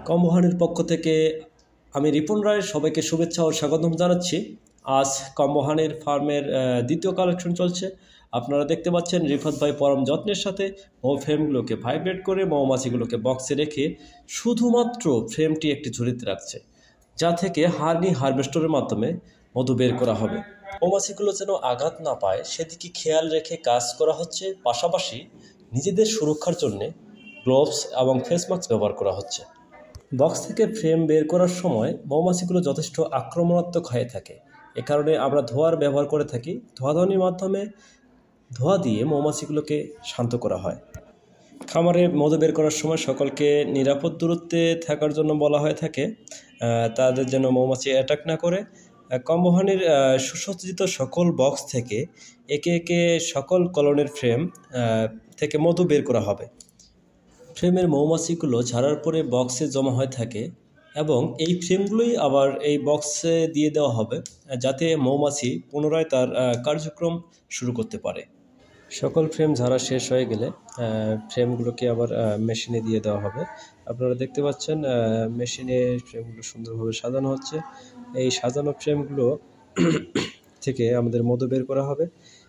কম্বোহানির পক্ষ থেকে আমি রিপন রায় সবাইকে শুভেচ্ছা ও স্বাগতম জানাচ্ছি। আজ কম্বোহানির ফার্মের দ্বিতীয় কালেকশন চলছে। আপনারা দেখতে পাচ্ছেন রিফাত ভাই পরম যত্নের সাথে ফ্রেমগুলোকে ভাইব্রেট করে মৌমাছিগুলোকে বক্সে রেখে শুধুমাত্র ফ্রেমটি একটি ঝুড়িতে রাখছে, যা থেকে হানি হারভেস্টরের মাধ্যমে মধু বের করা হবে। মৌমাছিগুলো যেন আঘাত না পায় সেদিকে খেয়াল রেখে কাজ করা হচ্ছে। পাশাপাশি নিজেদের সুরক্ষার জন্যে গ্লোভস এবং ফেস মাস্ক ব্যবহার করা হচ্ছে। বক্স থেকে ফ্রেম বের করার সময় মৌমাছিগুলো যথেষ্ট আক্রমণাত্মক হয়ে থাকে। এ কারণে আমরা ধোঁয়ার ব্যবহার করে থাকি। ধোঁয়াধনির মাধ্যমে ধোঁয়া দিয়ে মৌমাছিগুলোকে শান্ত করা হয়। খামারে মধু বের করার সময় সকলকে নিরাপদ দূরত্বে থাকার জন্য বলা হয়ে থাকে, তাদের যেন মৌমাছি অ্যাটাক না করে। কম্বোহানির সুসজ্জিত সকল বক্স থেকে একে একে সকল কলোনির ফ্রেম থেকে মধু বের করা হবে। ফ্রেমের মৌমাছিগুলো ঝাড়ার পরে বক্সে জমা হয়ে থাকে এবং এই ফ্রেমগুলোই আবার এই বক্সে দিয়ে দেওয়া হবে, যাতে মৌমাছি পুনরায় তার কার্যক্রম শুরু করতে পারে। সকল ফ্রেম ঝাড়া শেষ হয়ে গেলে ফ্রেমগুলোকে আবার মেশিনে দিয়ে দেওয়া হবে। আপনারা দেখতে পাচ্ছেন মেশিনে ফ্রেমগুলো সুন্দরভাবে সাজানো হচ্ছে। এই সাজানো ফ্রেমগুলো থেকে আমাদের মধু বের করা হবে।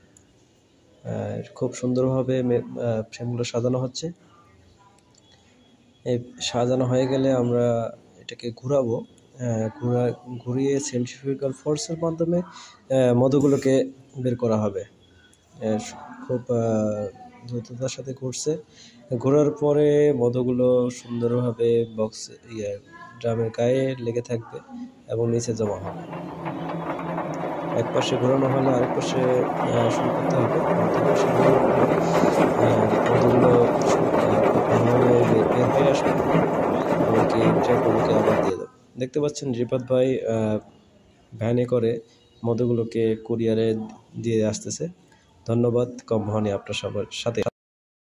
খুব সুন্দরভাবে ফ্রেমগুলো সাজানো হচ্ছে। এই সাজানো হয়ে গেলে আমরা এটাকে ঘুরাবো। ঘুরিয়ে সেন্ট্রিফিউগাল ফোর্সের মাধ্যমে মধুগুলোকে বের করা হবে। খুব দ্রুততার সাথে ঘুরছে। ঘোরার পরে মধুগুলো সুন্দরভাবে ড্রামের গায়ে লেগে থাকবে এবং নিচে জমা হবে। এক পাশে ঘোরানো হলে আরেক পাশে শুরু করতে হবে। মধুগুলো বের হয়ে আসবে, আমাকে ট্র্যাকগুলোকে আবার দিয়ে দেবে। দেখতে পাচ্ছেন রিফাত ভাই ভ্যানে করে মধুগুলোকে কুরিয়ারে দিয়ে আসতেছে। ধন্যবাদ কম্বোহানি আপনার সবার সাথে।